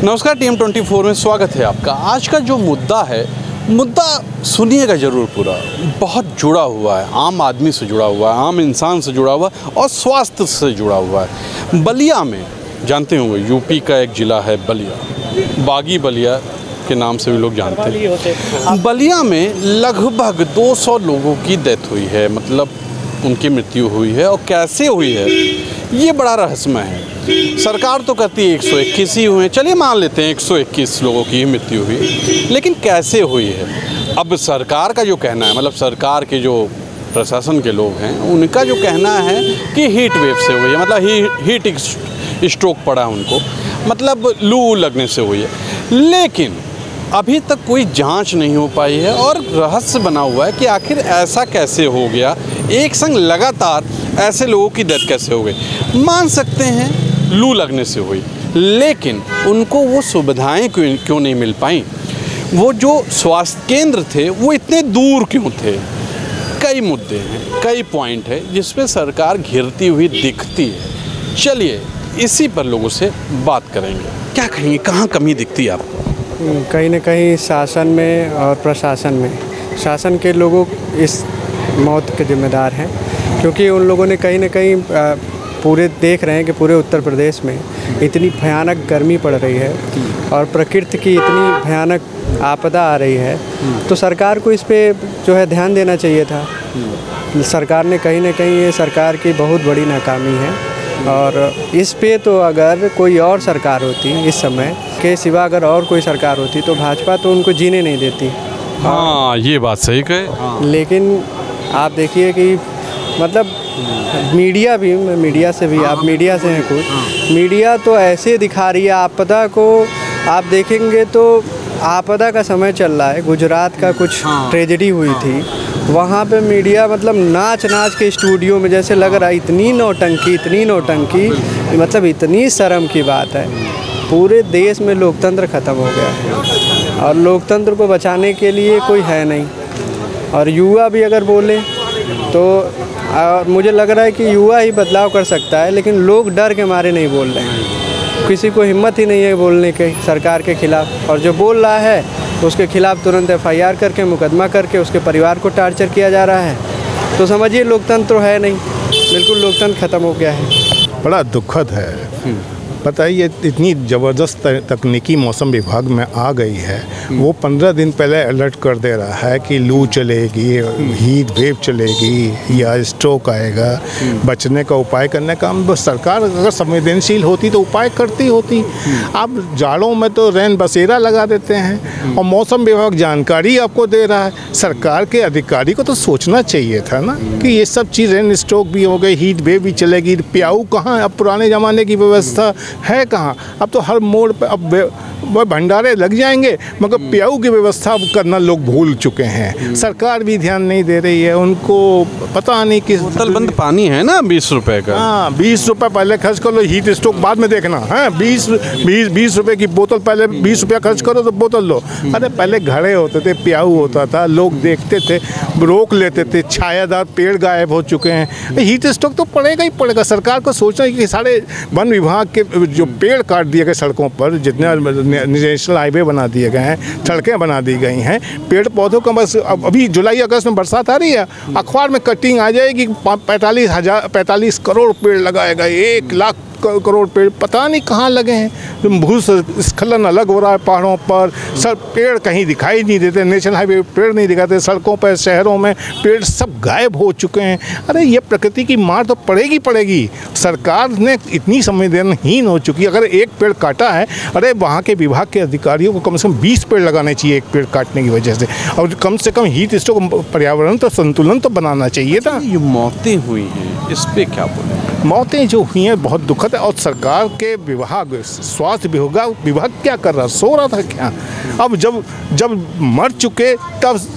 नमस्कार, TM24 में स्वागत है आपका। आज का जो मुद्दा सुनिएगा ज़रूर पूरा। बहुत जुड़ा हुआ है, आम आदमी से जुड़ा हुआ है, आम इंसान से जुड़ा हुआ है और स्वास्थ्य से जुड़ा हुआ है। बलिया में, जानते होंगे, यूपी का एक ज़िला है बलिया, बागी बलिया के नाम से भी लोग जानते हैं। बलिया में लगभग 200 लोगों की डेथ हुई है, मतलब उनकी मृत्यु हुई है। और कैसे हुई है ये बड़ा रहस्यमय है। सरकार तो कहती है 121 ही हुए, चलिए मान लेते हैं 121 लोगों की मृत्यु हुई, लेकिन कैसे हुई है? अब सरकार का जो कहना है, मतलब सरकार के जो प्रशासन के लोग हैं उनका जो कहना है कि हीट वेव से हुई है, मतलब हीट स्ट्रोक पड़ा उनको, मतलब लू लगने से हुई है। लेकिन अभी तक कोई जांच नहीं हो पाई है और रहस्य बना हुआ है कि आखिर ऐसा कैसे हो गया, एक संग लगातार ऐसे लोगों की डेथ कैसे हो गई। मान सकते हैं लू लगने से हुई, लेकिन उनको वो सुविधाएं क्यों नहीं मिल पाई? वो जो स्वास्थ्य केंद्र थे वो इतने दूर क्यों थे? कई मुद्दे हैं, कई पॉइंट है जिस पे सरकार घिरती हुई दिखती है। चलिए इसी पर लोगों से बात करेंगे। क्या कहेंगे, कहाँ कमी दिखती है आपको? कहीं न कहीं शासन में और प्रशासन में, शासन के लोगों इस मौत के जिम्मेदार हैं, क्योंकि उन लोगों ने कहीं न कहीं पूरे देख रहे हैं कि पूरे उत्तर प्रदेश में इतनी भयानक गर्मी पड़ रही है और प्रकृति की इतनी भयानक आपदा आ रही है, तो सरकार को इस पे जो है ध्यान देना चाहिए था। सरकार ने कहीं न कहीं, ये सरकार की बहुत बड़ी नाकामी है। और इस पे तो अगर कोई और सरकार होती इस समय के सिवा, अगर और कोई सरकार होती तो भाजपा तो उनको जीने नहीं देती। हाँ, ये बात सही कहे। लेकिन आप देखिए कि मतलब मीडिया भी, मीडिया से भी, आप मीडिया से हैं खुद, मीडिया तो ऐसे दिखा रही है आपदा को। आप देखेंगे तो आपदा का समय चल रहा है, गुजरात का कुछ ट्रेजेडी हुई थी, वहाँ पे मीडिया मतलब नाच के स्टूडियो में जैसे लग रहा है, इतनी नौटंकी, मतलब इतनी शर्म की बात है। पूरे देश में लोकतंत्र ख़त्म हो गया है और लोकतंत्र को बचाने के लिए कोई है नहीं। और युवा भी अगर बोले तो मुझे लग रहा है कि युवा ही बदलाव कर सकता है, लेकिन लोग डर के मारे नहीं बोल रहे हैं। किसी को हिम्मत ही नहीं है बोलने के सरकार के खिलाफ़, और जो बोल रहा है उसके खिलाफ़ तुरंत FIR करके, मुकदमा करके उसके परिवार को टार्चर किया जा रहा है। तो समझिए लोकतंत्र है नहीं, बिल्कुल लोकतंत्र ख़त्म हो गया है। बड़ा दुखद है। पता है, ये इतनी ज़बरदस्त तकनीकी मौसम विभाग में आ गई है, वो 15 दिन पहले अलर्ट कर दे रहा है कि लू चलेगी, हीट वेव चलेगी या स्ट्रोक आएगा। बचने का उपाय करने का सरकार अगर संवेदनशील होती तो उपाय करती होती। आप जाड़ों में तो रैन बसेरा लगा देते हैं और मौसम विभाग जानकारी आपको दे रहा है। सरकार के अधिकारी को तो सोचना चाहिए था ना कि ये सब चीज़, रैन स्ट्रोक भी हो गई, हीट वेव भी चलेगी। प्याऊ कहाँ? अब पुराने ज़माने की व्यवस्था है कहाँ? अब तो हर मोड़ पे अब भंडारे लग जाएंगे, मगर प्याऊ की व्यवस्था करना लोग भूल चुके हैं। सरकार भी ध्यान नहीं दे रही है, उनको पता नहीं कि बोतल बंद पानी है ना 20 रुपए का। हाँ, 20 रुपए पहले खर्च कर लो, हीट स्ट्रोक बाद में देखना है। 20 रुपए की बोतल, पहले 20 रुपया खर्च करो तो बोतल लो। अरे पहले घड़े होते थे, प्याऊ होता था, लोग देखते थे, रोक लेते थे। छायादार पेड़ गायब हो चुके हैं, हीट स्ट्रोक तो पड़ेगा ही पड़ेगा। सरकार को सोचना कि सारे वन विभाग के जो पेड़ काट दिए गए सड़कों पर, जितने नेशनल हाईवे बना दिए गए हैं, सड़कें बना दी गई हैं, पेड़ पौधों का बस अभी जुलाई अगस्त में बरसात आ रही है, अखबार में कटिंग आ जाएगी 45 करोड़ पेड़ लगाए गए, 1 लाख करोड़ पेड़ पता नहीं कहाँ लगे हैं। भूस्खलन अलग हो रहा है पहाड़ों पर, सब पेड़ कहीं दिखाई नहीं देते, नेशनल हाईवे पेड़ नहीं दिखाते, सड़कों पर, शहरों में पेड़ सब गायब हो चुके हैं। अरे ये प्रकृति की मार तो पड़ेगी। सरकार ने इतनी संवेदनहीन हो चुकी है। अगर एक पेड़ काटा है, अरे वहाँ के विभाग के अधिकारियों को कम से कम 20 पेड़ लगाने चाहिए एक पेड़ काटने की वजह से, और कम से कम हीट स्ट्रोक, पर्यावरण तो संतुलन तो बनाना चाहिए था। ये मौतें हुई हैं, इस पे क्या बोले? मौतें जो हुई हैं बहुत दुखद है, और सरकार के विभाग, स्वास्थ्य विभाग क्या कर रहा, सो रहा था क्या? अब जब मर चुके तब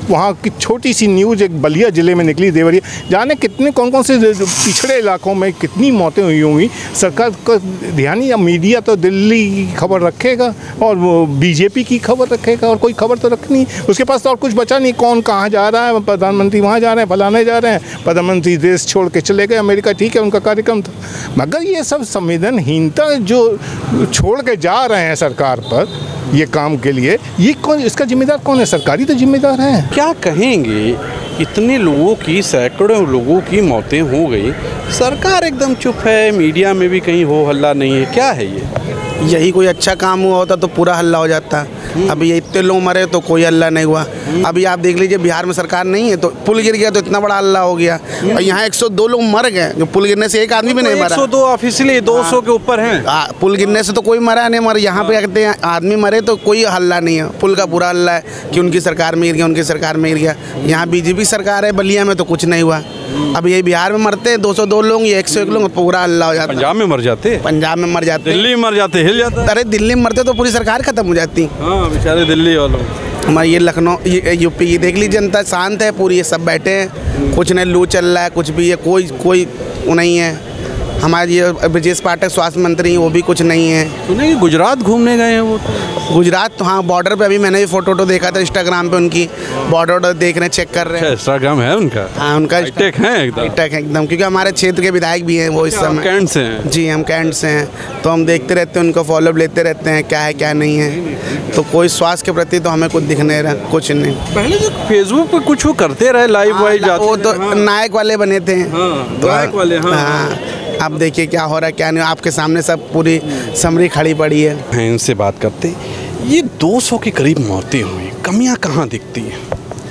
वहाँ की छोटी सी न्यूज़ एक बलिया ज़िले में निकली, देवरिया, जाने कितने कौन कौन से पिछड़े इलाकों में कितनी मौतें हुई होंगी। सरकार का ध्यान, या मीडिया तो दिल्ली की खबर रखेगा और वो बीजेपी की खबर रखेगा, और कोई खबर तो रखनी, उसके पास तो और कुछ बचा नहीं। कौन कहाँ जा रहा है, प्रधानमंत्री वहाँ जा रहे हैं, फलाने जा रहे हैं, प्रधानमंत्री देश छोड़ के चले गए अमेरिका, ठीक है उनका कार्यक्रम था। मगर ये सब संवेदनहीनता जो छोड़ के जा रहे हैं सरकार पर ये काम के लिए, ये कौन, इसका जिम्मेदार कौन है? सरकारी तो जिम्मेदार है। क्या कहेंगे, इतने लोगों की, सैकड़ों लोगों की मौतें हो गई, सरकार एकदम चुप है, मीडिया में भी कहीं हो हल्ला नहीं है, क्या है ये? यही कोई अच्छा काम हुआ होता तो पूरा हल्ला हो जाता। अभी ये इतने लोग मरे तो कोई हल्ला नहीं हुआ। अभी आप देख लीजिए बिहार में सरकार नहीं है तो पुल गिर गया तो इतना बड़ा हल्ला हो गया, और यहाँ 102 लोग मर गए, जो पुल गिरने से एक आदमी भी नहीं मरा। 102 ऑफिशियली 200 के ऊपर हैं। पुल गिरने से तो कोई मरा नहीं, मर यहाँ पे कहते हैं आदमी मरे तो कोई हल्ला नहीं है। पुल का पूरा हल्ला है कि उनकी सरकार में गिर गया, उनकी सरकार में गिर गया। यहाँ बीजेपी सरकार है, बलिया में तो कुछ नहीं हुआ। अब ये बिहार में मरते हैं 202 लोग, ये 101 लोग, पूरा हल्ला हो जाता है। पंजाब में मर जाते, पंजाब में मर जाते, दिल्ली में मर जाते, हिल जाता। अरे दिल्ली में मरते तो पूरी सरकार खत्म हो जाती। हाँ बेचारे दिल्ली वालों। हमारे ये लखनऊ, ये यूपी, ये देख लीजिए जनता शांत है पूरी, ये सब बैठे हैं, कुछ नहीं लू चल रहा है, कुछ भी है, कोई नहीं है। हमारे ये ब्रजेश पाठक स्वास्थ्य मंत्री, वो भी कुछ नहीं है। सुने कि गुजरात घूमने गए हैं वो तो। गुजरात तो हाँ, बॉर्डर पे अभी मैंने भी फोटो देखा था इंस्टाग्राम पे, उनकी बॉर्डर देख रहे, चेक कर रहे हैं। इंस्टाग्राम है उनका? हाँ उनका है एकदम, क्योंकि हमारे क्षेत्र के विधायक भी हैं वो इस समय। कैंट से हैं? जी हम कैंट से हैं, तो हम देखते रहते हैं, उनको फॉलोअप लेते रहते हैं, क्या है क्या नहीं है। तो कोई स्वास्थ्य के प्रति तो हमें कुछ दिख नहीं रहा, कुछ नहीं। पहले तो फेसबुक पे कुछ वो करते रहे, लाइव वाइव जाते, वो तो नायक वाले बने थे। नायक वाले। हाँ। अब देखिए क्या हो रहा है क्या नहीं, आपके सामने सब पूरी समरी खड़ी पड़ी है। इनसे बात करते, ये 200 के करीब मौतें हुई, कमियां कहाँ दिखती हैं?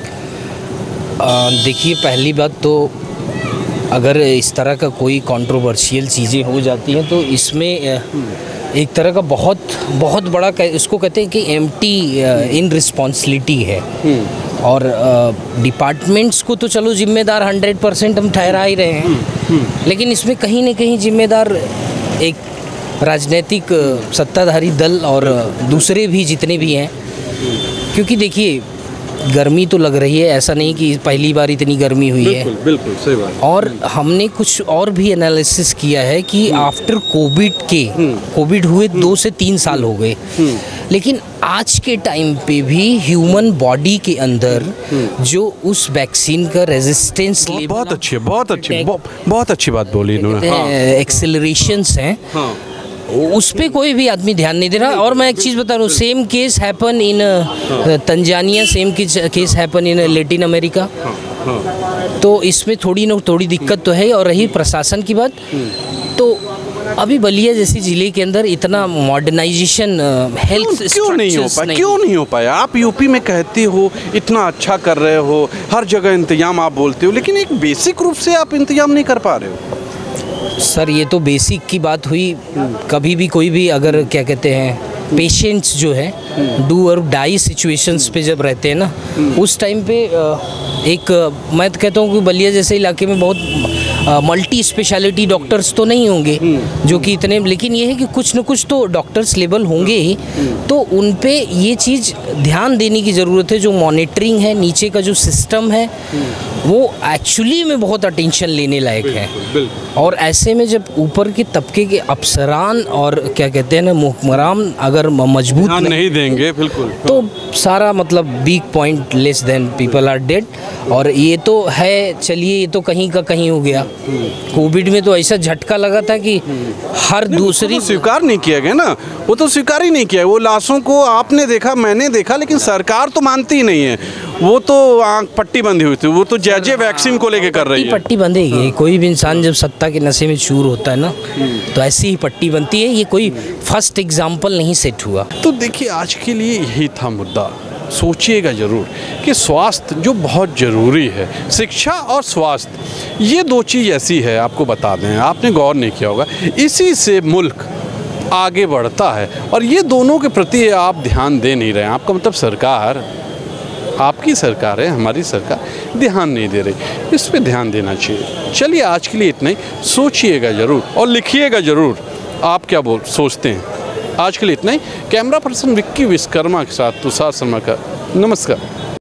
देखिए पहली बात तो अगर इस तरह का कोई कंट्रोवर्शियल चीज़ें हो जाती हैं तो इसमें एक तरह का बहुत बड़ा इसको कहते हैं कि एम्प्टी इन रिस्पॉन्सिबिलिटी है। और डिपार्टमेंट्स को तो चलो जिम्मेदार 100% हम ठहरा ही रहे हैं, लेकिन इसमें कहीं ना कहीं जिम्मेदार एक राजनीतिक सत्ताधारी दल और दूसरे भी जितने भी हैं। क्योंकि देखिए गर्मी तो लग रही है, ऐसा नहीं कि पहली बार इतनी गर्मी हुई है। बिल्कुल सही बात। और हमने कुछ और भी एनालिसिस किया है कि आफ्टर कोविड हुए 2 से 3 साल हो गए, लेकिन आज के टाइम पे भी ह्यूमन बॉडी के अंदर जो उस वैक्सीन का रेजिस्टेंस लेवल बहुत अच्छी बात बोली इन्होंने, एक्सेलरेशंस हैं, उस पे कोई भी आदमी ध्यान नहीं दे रहा। और मैं एक चीज़ बता रहा हूँ, same case happen in Tanzania, same case happen in Latin America. तो इसमें थोड़ी दिक्कत तो है। और रही प्रशासन की बात, तो अभी बलिया जैसी ज़िले के अंदर इतना मॉडर्नाइजेशन हेल्थ क्यों नहीं हो पाया? आप यूपी में कहते हो इतना अच्छा कर रहे हो, हर जगह इंतजाम आप बोलते हो, लेकिन एक बेसिक रूप से आप इंतजाम नहीं कर पा रहे हो। सर ये तो बेसिक की बात हुई। कभी भी कोई भी अगर क्या कहते हैं पेशेंट्स जो है डू और डाई सिचुएशंस पे जब रहते हैं ना, उस टाइम पे एक मैं तो कहता हूँ कि बलिया जैसे इलाके में बहुत मल्टी स्पेशलिटी डॉक्टर्स तो नहीं होंगे जो कि इतने, लेकिन ये है कि कुछ न कुछ तो डॉक्टर्स लेवल होंगे ही। तो उन पे ये चीज़ ध्यान देने की ज़रूरत है। जो मॉनिटरिंग है, नीचे का जो सिस्टम है, वो एक्चुअली में बहुत अटेंशन लेने लायक है। और ऐसे में जब ऊपर के तबके के अफसरान और क्या कहते हैं ना मुहकमरान अगर मजबूत नहीं देंगे बिल्कुल, तो सारा मतलब week point less than people are dead. और ये तो है, चलिए ये तो कहीं का कहीं हो गया। कोविड में तो ऐसा झटका लगा था कि हर दूसरी तो स्वीकार नहीं किया गया ना, वो तो स्वीकार ही नहीं किया। वो लाशों को आपने देखा, मैंने देखा, लेकिन सरकार तो मानती ही नहीं है। वो तो आंख पट्टी बंधी हुई थी, वो तो जैसे वैक्सीन को लेके कर रही है। पट्टी बंधेगी, कोई भी इंसान जब सत्ता के नशे में चूर होता है ना, तो ऐसी ही पट्टी बनती है। ये कोई फर्स्ट एग्जाम्पल नहीं सेट हुआ। तो देखिए आज के लिए यही था मुद्दा। सोचिएगा ज़रूर कि स्वास्थ्य जो बहुत ज़रूरी है, शिक्षा और स्वास्थ्य, ये दो चीज़ ऐसी है, आपको बता दें, आपने गौर नहीं किया होगा, इसी से मुल्क आगे बढ़ता है। और ये दोनों के प्रति आप ध्यान दे नहीं रहे हैं। आपका मतलब सरकार, आपकी सरकार है, हमारी सरकार ध्यान नहीं दे रही। इस पे ध्यान देना चाहिए। चलिए आज के लिए इतना ही। सोचिएगा ज़रूर और लिखिएगा ज़रूर आप क्या सोचते हैं। आज के लिए इतना ही। कैमरा पर्सन विक्की विश्वकर्मा के साथ तुषार शर्मा का नमस्कार।